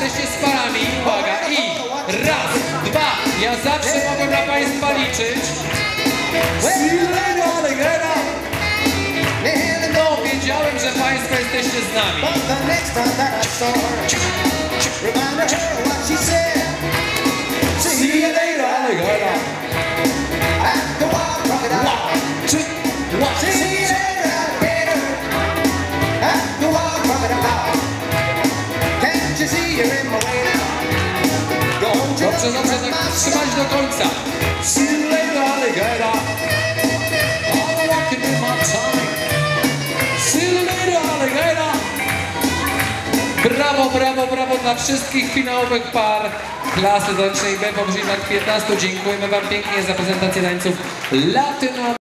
jesteście z parami, uwaga, i raz, dwa, ja zawsze mogę na Państwa liczyć. No, wiedziałem, że Państwo jesteście z nami. Dobrze, dobrze, tak trzymać do końca. See you later, alligator. I'm walking in my time. See you later, alligator. Brawo, brawo, brawo dla wszystkich finałowych par klasy tanecznej B powyżej lat 15. Dziękujemy Wam pięknie za prezentację tańców latyno.